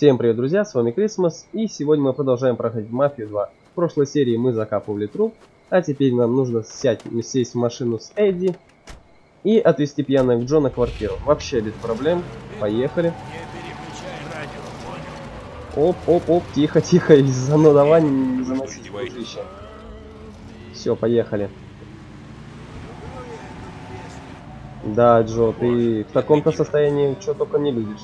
Всем привет, друзья, с вами Крисмас, и сегодня мы продолжаем проходить Мафию 2. В прошлой серии мы закапывали труп, а теперь нам нужно сесть в машину с Эдди и отвезти пьяного Джона в квартиру. Вообще без проблем, поехали. Оп, тихо, из-за надавания не заносить дружище. Все, поехали. Да, Джо, ты в таком-то состоянии что только не любишь.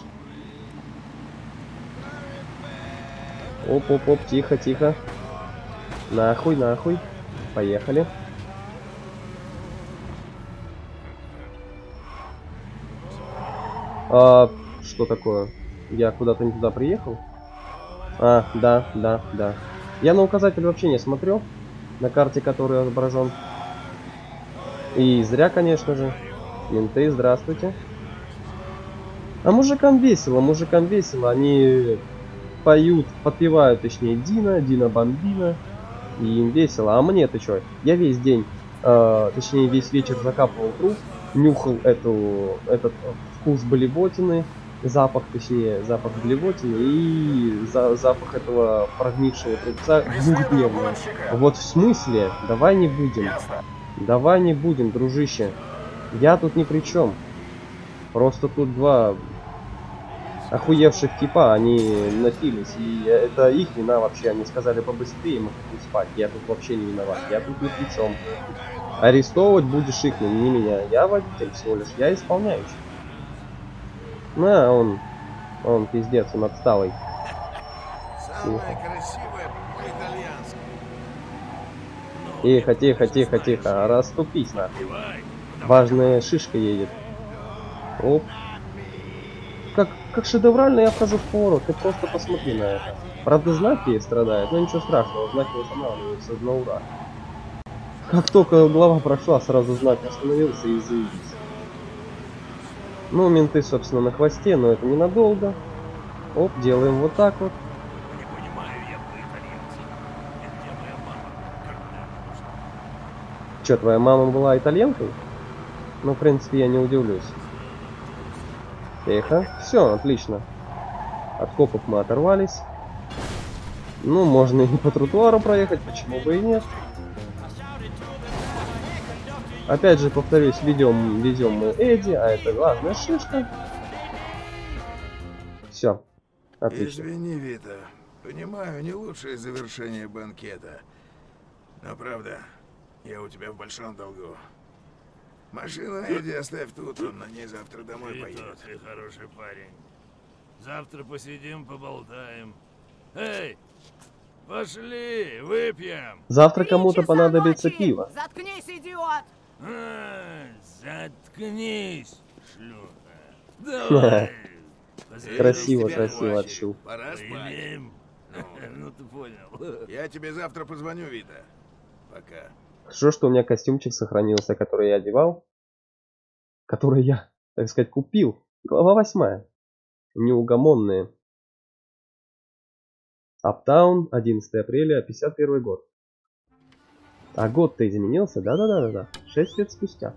Оп, тихо. Нахуй. Поехали. Что такое? Я куда-то не туда приехал? Да. Я на указатель вообще не смотрю. На карте, который отображен. И зря, конечно же. Менты, здравствуйте. А мужикам весело. Они поют, подпевают, точнее, Дина Бомбина, и им весело. А мне-то что? Я весь день, точнее, весь вечер закапывал труп, нюхал этот вкус блевотины, запах блевотины и запах этого прогнившего трупца двухдневного. Вот в смысле? Давай не будем, дружище. Я тут ни при чем. Просто тут два охуевших типа, они напились, и это их вина вообще. Они сказали побыстрее, мы хотим спать. Я тут вообще не виноват, я тут ни при чем. Арестовывать будешь их, не меня. Я водитель всего лишь, я исполняющий. На, он пиздец, он отсталый. Тихо. Расступись нахуй. Важная шишка едет. Оп. Как шедеврально я вхожу в поворот, ты просто посмотри на это. Правда, знаки страдают, но ничего страшного, знаки восстанавливаются на ура. Как только глава прошла, сразу знак остановился и заявился. Ну, менты, собственно, на хвосте, но это ненадолго. Оп, делаем вот так вот. Че, твоя мама была итальянкой? Ну, в принципе, я не удивлюсь. Тихо. Все, отлично. От копов мы оторвались. Ну, можно и по тротуару проехать, почему бы и нет. Опять же, повторюсь, везем мы Эдди, а это главная шишка. Все. Отлично. Извини, Вита. Понимаю, не лучшее завершение банкета. Но правда, я у тебя в большом долгу. Машину Эдди оставь тут, он на ней завтра домой поедет. Ты хороший парень. Завтра посидим, поболтаем. Эй, пошли, выпьем. Завтра кому-то понадобится пиво. Заткнись, идиот! Заткнись, шлюха. Давай. Красиво отшил. Пора спать. Ну ты понял. Я тебе завтра позвоню, Вита. Пока. Хорошо, что у меня костюмчик сохранился, который я одевал. Который я, так сказать, купил. Глава 8. Неугомонные. Аптаун, 11 апреля, 51 год. А год-то изменился? Да. 6 лет спустя.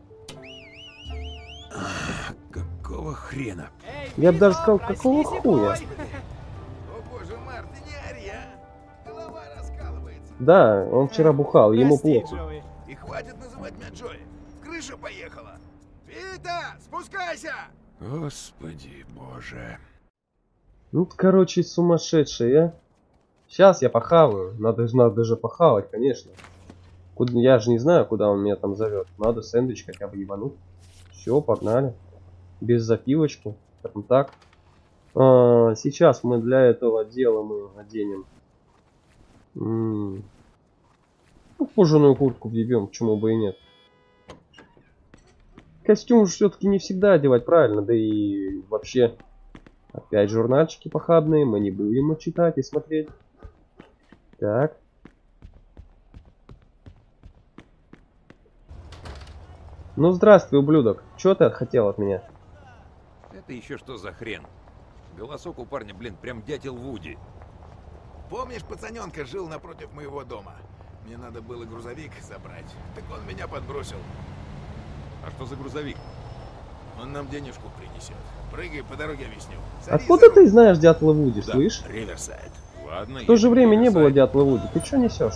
Какого хрена? Я бы даже сказал, какого хуя? О боже, Март, ты не ори, а? Голова раскалывается. Да, он вчера бухал, ему плохо. И хватит называть меня Джои. Крыша поехала. Вита, спускайся! Господи боже. Ну, короче, сумасшедший, а? Сейчас я похаваю. Надо же похавать, конечно. Я же не знаю, куда он меня там зовет. Надо сэндвич хотя бы ебануть. Все, погнали. Без запивочки. Прям так. Сейчас мы для этого дела мы оденем. Ну, кожаную куртку въебем, почему бы и нет. Костюм же все-таки не всегда одевать правильно, да и вообще. Опять журнальчики похабные, мы не будем их читать и смотреть. Так. Ну здравствуй, ублюдок. Чего ты хотел от меня? Это еще что за хрен? Голосок у парня, блин, прям дятел Вуди. Помнишь, пацаненка жил напротив моего дома? Мне надо было грузовик забрать. Так он меня подбросил. А что за грузовик? Он нам денежку принесет. Прыгай, по дороге объясню. Садись Откуда за ты руль. знаешь Дятла Вуди, Да, слышь? Риверсайд. Ладно, В то же едем время не было Риверсайд. Дятла Вуди. Ты чё несешь?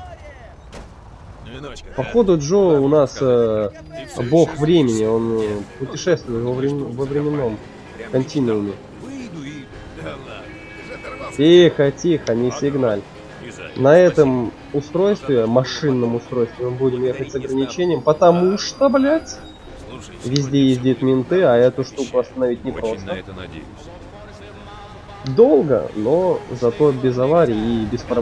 Ну и ночка, да? Походу Джо у нас Ты всё бог ещё времени, злишься? он Нет. путешествует во временном Прямо континууме. Выйду и... Да ладно, ты же оторвался. Тихо, тихо, не сигналь. и за- На этом устройстве, машинном устройстве, мы будем ехать с ограничением, потому что, блядь, Слушай, везде сегодня ездят всё менты, будет а как эту обещали. штуку остановить Очень на непросто. это надеюсь. Долго, но зато без аварий и без проблем.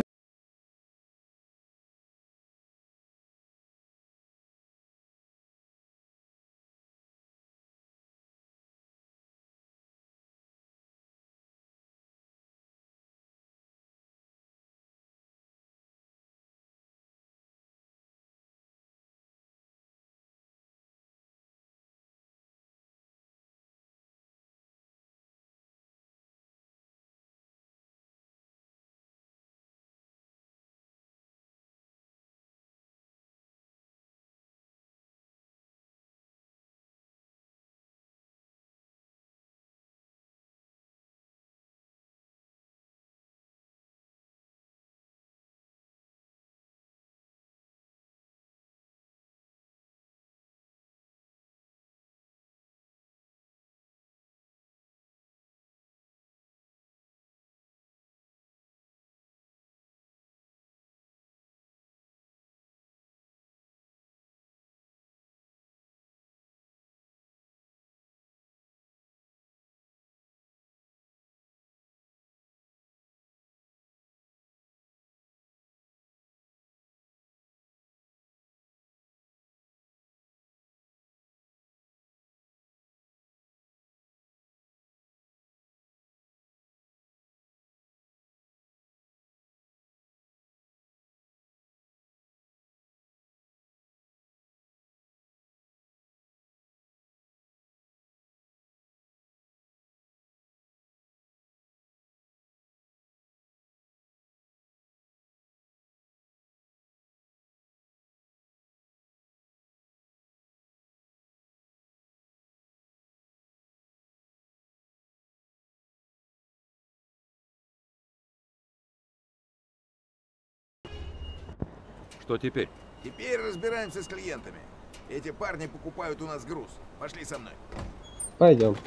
Что теперь? Теперь разбираемся с клиентами. Эти парни покупают у нас груз. Пошли со мной. Пойдем.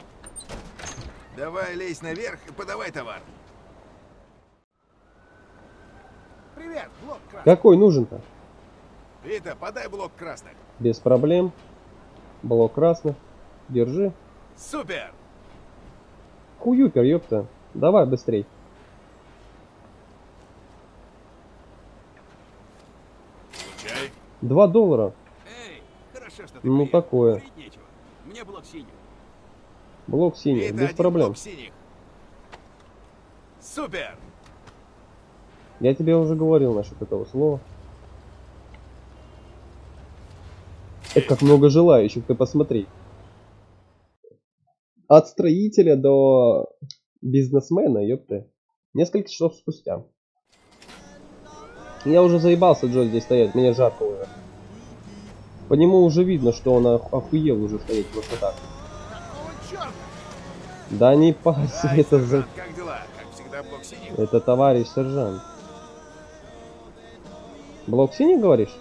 Давай лезь наверх и подавай товар. Привет, блок красный. Какой нужен-то? Вита, подай блок красных. Без проблем. Блок красных. Держи. Супер! Хуюпер, ёпта. Давай быстрей. Чай. $2. Эй, хорошо, что ты Ну приехал. такое. Курить нечего. Мне блок синий. Блок синий, Вита, без один проблем. блок синих. Супер! Я тебе уже говорил насчет этого слова. Это как много желающих, ты посмотри. От строителя до бизнесмена, ёпта. Несколько часов спустя. Я уже заебался, Джо, здесь стоять, мне жарко уже. По нему уже видно, что он охуел уже стоять просто так. О, черт! Да не парься, Ай, это за... сержант, как дела? Как всегда, блок синих. Это товарищ сержант. Блок синий, говоришь?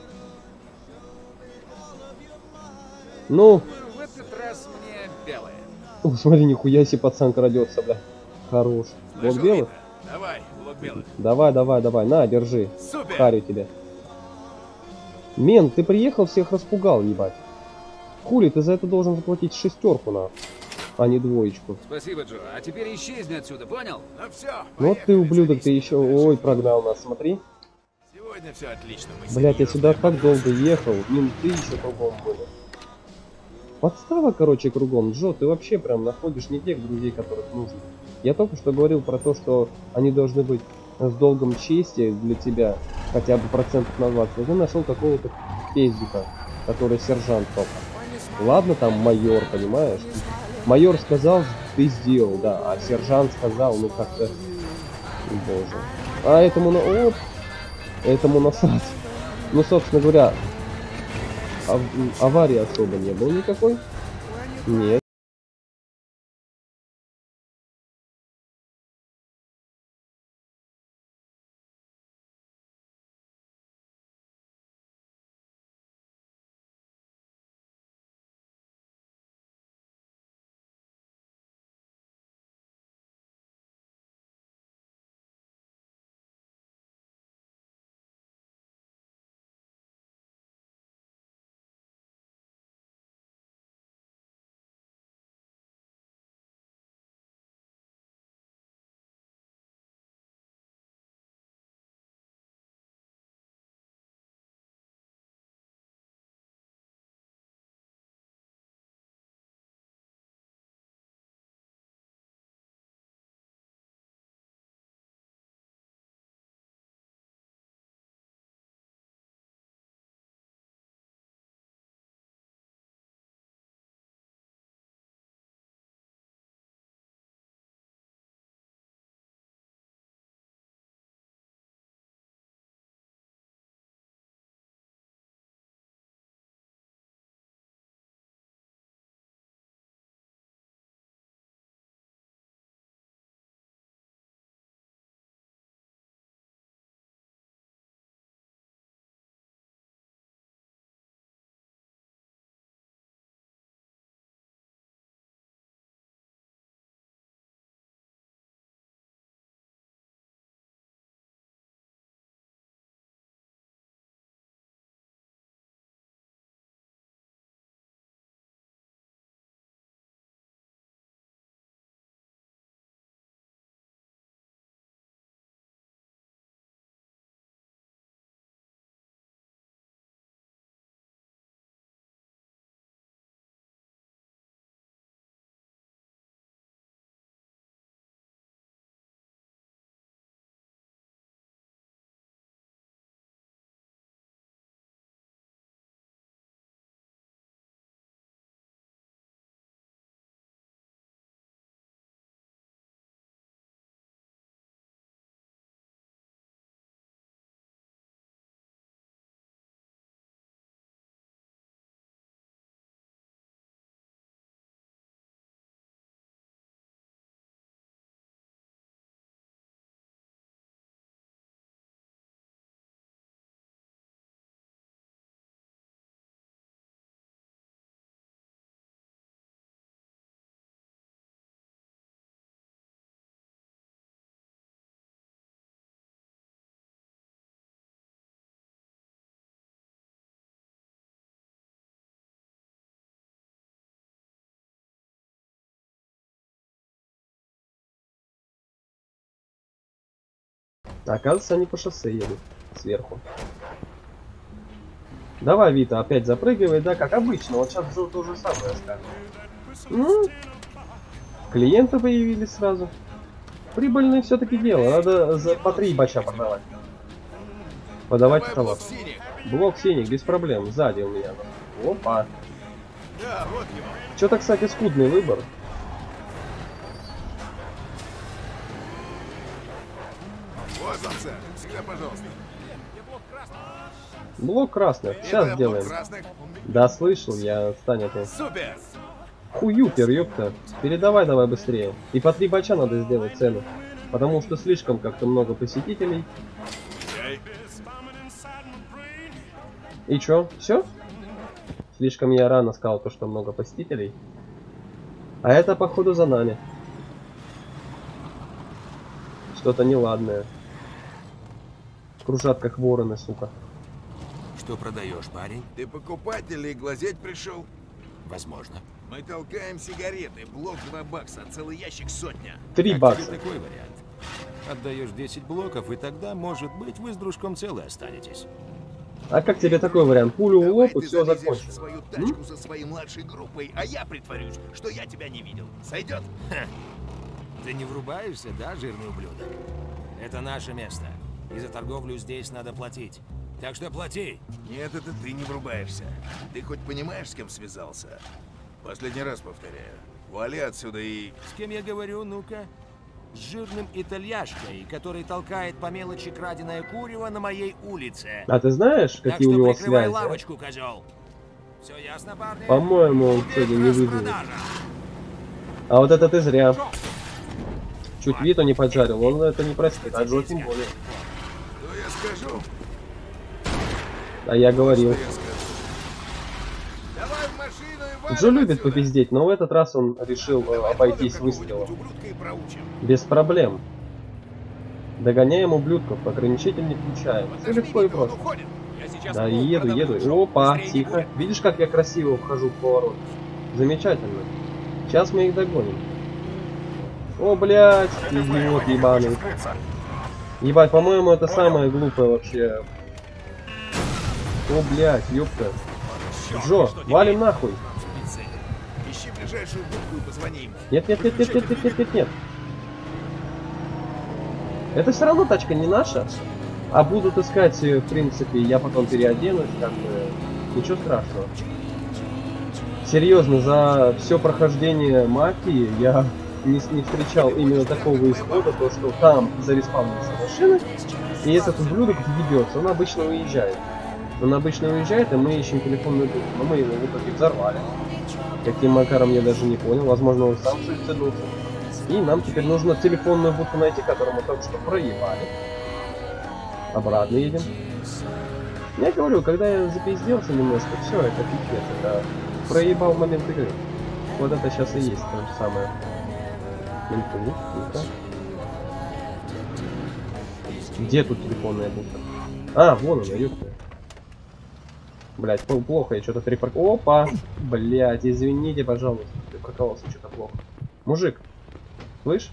Ну, В этот раз мне белое. смотри, нихуя себе пацан крадется, бля. Хорош. Блок Нашел, белых? Вита? Давай, блок белых. Давай, давай, давай, на, держи. Супер! Харю тебе. Мент, ты приехал, всех распугал, ебать. Хули, ты за это должен заплатить 6, на, а не 2. Спасибо, Джо. А теперь исчезни отсюда, понял? Ну все, Вот ты, ублюдок, ты еще... Ой, прогнал нас, смотри. Сегодня все отлично. Мы Блять, я серьезные сюда так продавцы. долго ехал, менты еще кругом были. Подстава, короче, кругом. Джо, ты вообще прям находишь не тех друзей, которых нужно. Я только что говорил про то, что они должны быть с долгом чести для тебя, хотя бы процентов на 20. А ты нашел какого-то пиздика, который сержант только. Ладно, там майор, понимаешь? Майор сказал, ты сделал, да, а сержант сказал, ну как-то... Боже. А этому на... Оп! Этому насрать. Ну, собственно говоря, аварии особо не было никакой. Нет. А оказывается, они по шоссе едут сверху. Давай, Вита, опять запрыгивай, да, как обычно. Вот сейчас Джо то же самое скажет. Ну, клиенты появились сразу. Прибыльное все-таки дело. Надо по 3 бача продавать. Подавать Давай товар. блок синих. Блок синих, без проблем. Сзади у меня. Опа. Да, вот его. Что-то, кстати, скудный выбор. Вот он, сэр. Сюда, пожалуйста. Блок красных. Сейчас Это сделаем. блок красных. Да, слышал, я станет. Супер. Хуюпер, ёпта. Передавай давай быстрее. И по 3 бача надо сделать цену. Потому что слишком как-то много посетителей. И чё? Все? Слишком я рано сказал то, что много посетителей. А это походу за нами. Что-то неладное. Кружат как вороны, сука. Что продаешь, парень? Ты покупатель и глазеть пришел? Возможно. Мы толкаем сигареты. Блок 2 бакса, целый ящик сотня. 3 Как бакса. тебе такой вариант? Отдаешь 10 блоков, и тогда, может быть, вы с дружком целы останетесь. А как тебе такой вариант? Пулю в Давай лоб и ты все залезешь в закончено. свою тачку со своей младшей группой, а я притворюсь, что я тебя не видел. Сойдет? Ты не врубаешься, да, жирный ублюдок? Это наше место. И за торговлю здесь надо платить. Так что плати. Нет, это ты не врубаешься. Ты хоть понимаешь, с кем связался? Последний раз повторяю. Вали отсюда и... С кем я говорю, ну-ка? С жирным итальяшкой, который толкает по мелочи краденое курево на моей улице. А ты знаешь, Так какие у что него прикрывай связи? лавочку, козел. Все ясно, парни? По-моему, он сегодня не выживет. Распродажа. А вот это ты зря. Чуть Виту не поджарил, он это не простит, а Джо тем более. Что я скажу? А я говорил. Что я скажу? Давай в машину и валим Джо любит отсюда. попиздеть, но в этот раз он решил Давай обойтись ловим выстрелом. какого-нибудь ублюдка и проучим. Без проблем. Догоняем ублюдков, ограничитель не включаем. Все Подожди, легко и Вика, он просто. уходит. Я сейчас Да, плов еду, продавлю, еду. Джо. Опа, Быстрее не тихо. будет. Видишь, как я красиво вхожу в поворот? Замечательно. Сейчас мы их догоним. О, блядь, идиот ебаный. Ебать, по-моему, это самое глупое вообще. О, блядь, ёпта. Джо, валим нахуй. Ищи ближайшую будку и позвони им. Нет, нет, нет, нет, нет, нет, нет, нет, нет. Это все равно тачка не наша. А будут искать, в принципе, я потом переоденусь, как бы, ничего страшного. Серьезно, за все прохождение мафии я не встречал именно такого исхода, то что там зареспавнится машина, и этот ублюдок въебется, он обычно уезжает. Он обычно уезжает, и мы ищем телефонную будку, но мы его в итоге взорвали. Каким макаром, я даже не понял, возможно, он сам суициднулся. И нам теперь нужно телефонную будку найти, которую мы только что проебали. Обратно едем. Я говорю, когда я запизделся немножко, все, это пипец, это проебал момент игры. Вот это сейчас и есть то же самое. Ну-ка. Где тут телефонная будка? А, вон она, ёпта. Блять, плохо, я что-то перепарковал. Опа! Блять, извините, пожалуйста, припарковался что-то плохо. Мужик, слышь?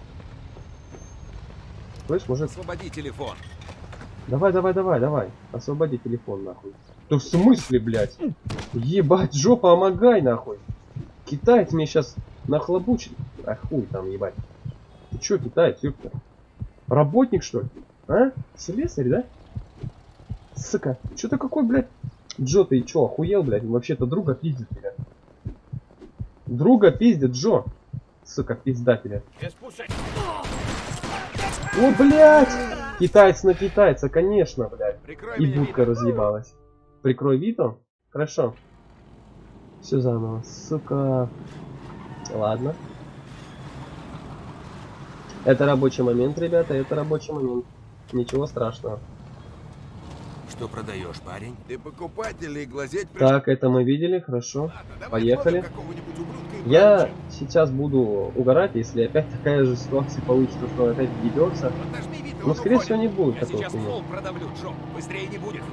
Слышь, мужик? Освободи телефон. Давай, давай, давай, давай. Освободи телефон, нахуй. Да в смысле, блядь? Ебать, жопа, помогай, нахуй. Китаец мне сейчас нахлобучит. А хуй там, ебать. Ты чё, китаец, ёпта? Работник, что ли? А? Слесарь, да? Сука, чё ты какой, блядь? Джо, ты чё, охуел, блядь? Вообще-то друга пиздит тебя. Друга пиздит, Джо. Сука, пизда тебя. О, блядь! Китаец на китайца, конечно, блядь. Прикрой И меня, будка Вита. разъебалась. Прикрой Виту? Хорошо. Все заново, сука. Ладно. Это рабочий момент, ребята, это рабочий момент. Ничего страшного. Что продаешь, парень? Ты покупатель и глазеть пришел. Так, это мы видели, хорошо. Ладно, давай Поехали. ловим какого-нибудь ублюдка и Я проучим. сейчас буду угорать, если опять такая же ситуация получится, что он опять въебется. Подожди, Вита, Но он скорее уходит. всего не будет Я такого сейчас хуйни. плов продавлю, Джо. Быстрее не будет.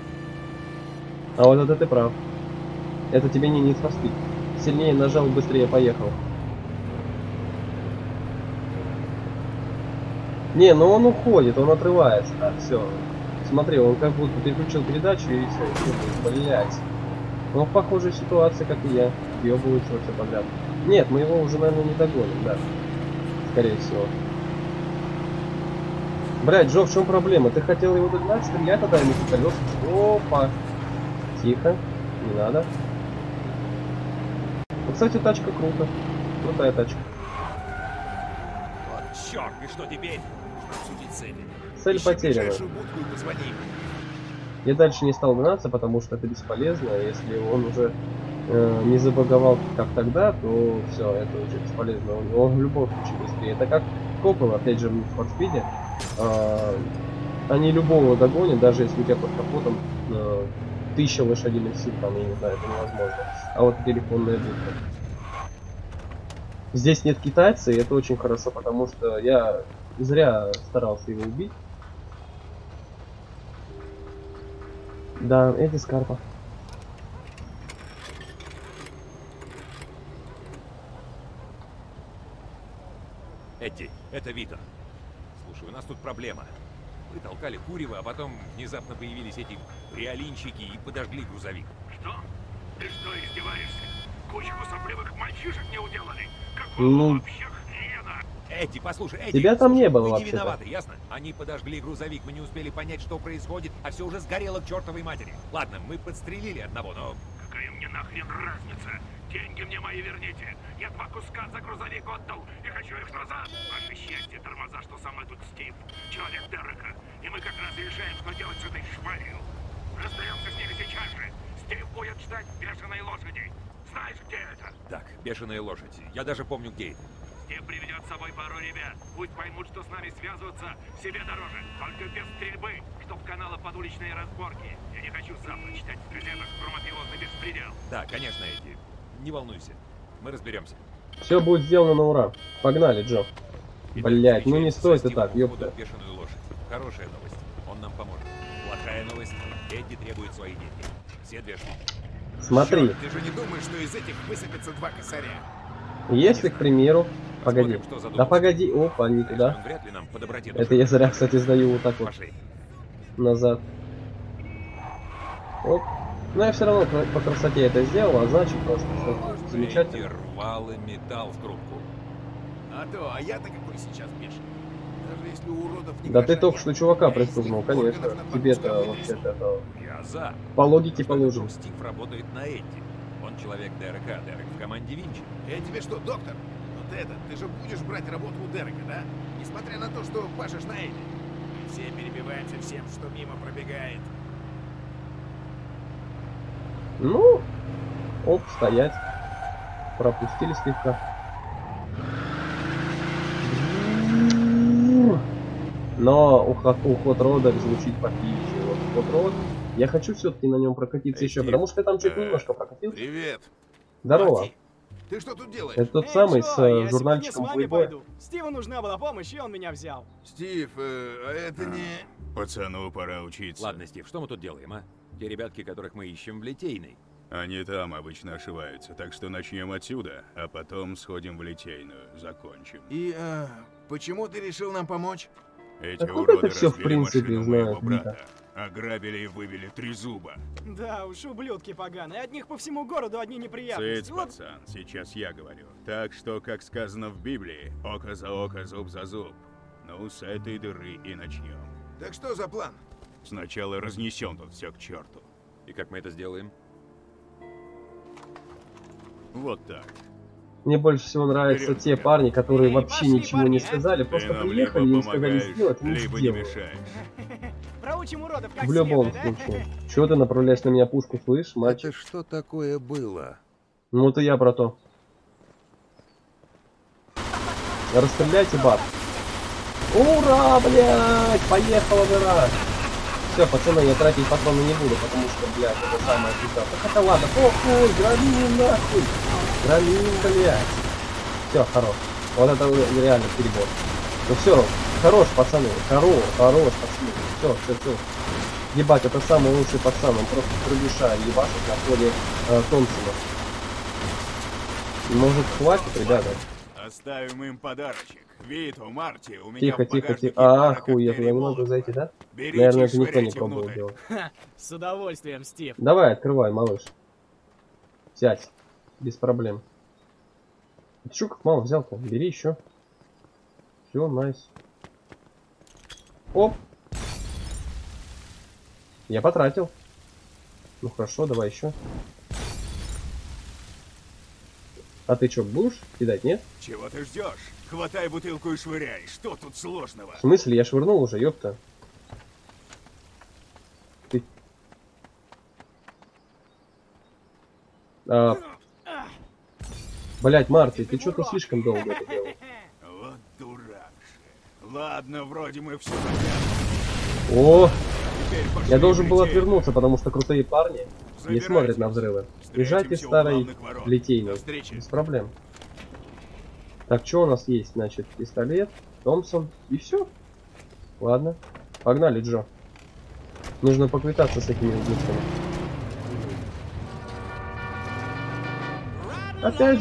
А вот это ты прав. Это тебе не Need for Speed. Сильнее нажал, быстрее поехал. Не, ну он уходит, он отрывается. Так, все. Смотри, он как будто переключил передачу и все, блять. Он в похожей ситуации, как и я. Ёбывается вообще подряд. Нет, мы его уже, наверное, не догоним, да. Скорее всего. Блять, Джо, в чем проблема? Ты хотел его догнать, стреляй тогда ему по колесам. Опа. Тихо. Не надо. Ну, кстати, тачка круто. Крутая тачка. Вот черт, и что теперь? Что обсудить цели? Цель Ищи потеряна. ближайшую будку и позвони им. Я дальше не стал гнаться, потому что это бесполезно. Если он уже не забаговал как тогда, то все, это уже бесполезно. Он в любом случае быстрее. Это как копы, опять же, в форспиде. Они любого догонят, даже если у тебя под капотом 1000 лошадиных сил, там, я не знаю, это невозможно. А вот телефонная будка. Здесь нет китайца, и это очень хорошо, потому что я зря старался его убить. Да, Эдди Скарпа. Эдди, это Витер. Слушай, у нас тут проблема. Мы толкали курево, а потом внезапно появились эти реалинщики и подожгли грузовик. Что? Ты что, издеваешься? Кучку сопливых мальчишек не уделали? Какого Ну. вообще хрена? Эдди, послушай, Эдди, Тебя там не было мы не вообще-то. виноваты, ясно? Они подожгли грузовик, мы не успели понять, что происходит, а все уже сгорело к чертовой матери. Ладно, мы подстрелили одного, но... Какая мне нахрен разница? Деньги мне мои верните. Я 2 куска за грузовик отдал и хочу их назад. Ваше счастье, тормоза, что со мной тут Стив, человек Дерека. И мы как раз решаем, что делать с этой швалью. Разберемся с ними сейчас же. Стив будет ждать бешеной лошади. Знаешь, где это? Так, бешеная лошадь. Я даже помню, где это. Стив приведет с собой пару ребят. Пусть поймут, что с нами связываться себе дороже. Только без стрельбы, чтоб канала под уличные разборки. Я не хочу завтра читать в газетах про мафиозный беспредел. Да, конечно, Эдди. Не волнуйся. Мы разберемся. Все будет сделано на ура. Погнали, Джо. Итак, Блять, ну не встречаемся стоит со и так, Стивом у входа ёпта. в бешеную лошадь. Хорошая новость. Он нам поможет. Плохая новость. Эдди требует свои деньги. Все 2 штуки. Смотри, Чёрт, ты же не думаешь, что из этих высыпется 2 косаря? если, к примеру... Погоди. Посмотрим, что задумал. Да погоди. Опа, не Конечно, туда. он вряд ли нам по доброте Это я зря, кстати, сдаю вот так вот Пошли. назад. Оп. Но я все равно по красоте это сделал, а значит просто всё замечательно. Эдди рвал и металл в трубку. А я-то какой сейчас бешеный. Даже если у уродов не Да ты гроша только нет, что чувака а если пристегнул, их органов конечно. на Тебе-то подушках вообще-то это Я за. по логике Что это положим. вдруг Стив работает на Эдди. Он человек ДРК, Дерек в команде Винчи. Я тебе что, доктор? Вот это, ты же будешь брать работу у Дерека, да? Несмотря на то, что пашешь на Эдди. Мы все перебиваемся всем, что мимо пробегает. Ну, оп, стоять. Пропустили слегка. Но уход рода звучит похлеще. Вот уход род. Я хочу все-таки на нем прокатиться еще, потому что я там чуть немножко прокатился. Привет. Здорово. Мати, ты что тут делаешь? Это тот Эй, самый Джо, с я журнальчиком сегодня с Playboy. вами пойду. Стиву нужна была помощь, и он меня взял. Стив, а это не... Пацану пора учиться. Ладно, Стив, что мы тут делаем, а? Те ребятки, которых мы ищем в Литейной. Они там обычно ошиваются, так что начнем отсюда, а потом сходим в Литейную, закончим. И, почему ты решил нам помочь? Эти Откуда уроды ты всё, в разбили принципе, машину знаешь, моего брата. Вита? Ограбили и выбили 3 зуба. Да уж, ублюдки поганые. От них по всему городу одни неприятности. Цыц, Вот пацан, сейчас я говорю. Так что, как сказано в Библии, око за око, зуб за зуб. Ну, с этой дыры и начнем. Так что за план? Сначала разнесем тут все к черту. И как мы это сделаем? Вот так. Мне больше всего нравятся Вперед, те ребят. парни, которые Эй, вообще пошли, ничего не парни, а? сказали, Ты просто нам приехали либо и сказали помогаешь, сделать, и не либо не сделали. мешаешь. проучим уродов как В любом следует, а? случае. Чего ты направляешь на меня пушку, слышь, мальчик? что такое было? Ну это я про то. Расстреляйте, бат. Ура, блядь! Поехала дыра! Все, пацаны, я тратить патроны не буду, потому что, блядь, это самое пизда. Так это ладно, похуй, громим нахуй! Громим, блядь! Все, хорош. Вот это реально перебор. Ну все, хорош, пацаны, хорош, пацаны. Все. Ебать, это самый лучший пацан, он просто трубиша ебашит на поле Томпсона. Может, хватит, ребята? Оставим им подарочек. Вито, Марти, у меня Тихо, в тихо, багажнике тихо. пара Хуй, я коктейлей туда не могу Молотова. зайти, да? Берите Наверное, и это никто не швыряйте пробовал внутрь. делать. С удовольствием, Стив. Давай, открывай, малыш. Сядь. Без проблем. Ты чё, как мало взял-то? Бери еще. Все, найс. Оп. Я потратил. Ну хорошо, давай еще. А ты что, будешь кидать, нет? Чего ты ждешь? Хватай бутылку и швыряй. Что тут сложного? В смысле? Я швырнул уже, ёпта. Ты... Блять, Марти, ты что-то слишком долго это делал. Вот дурак же. Ладно, вроде мы все понятно. О! Теперь пошли Я должен был лететь. отвернуться, потому что крутые парни не Забирайтесь. смотрят на взрывы. Езжайте Встретимся у старой главных ворот. литейной. До встречи. Без проблем. Так, что у нас есть? Значит, пистолет, Томпсон и все. Ладно. Погнали, Джо. Нужно поквитаться с этими ублюдками. Опять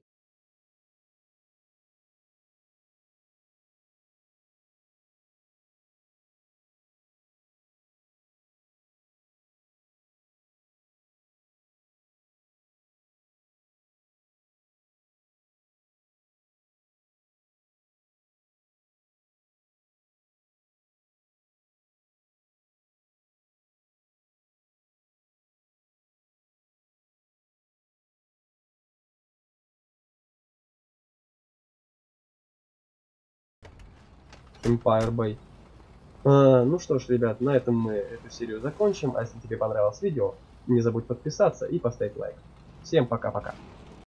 Empire Bay. Ну что ж, ребят, на этом мы эту серию закончим. А если тебе понравилось видео, не забудь подписаться и поставить лайк. Всем пока-пока.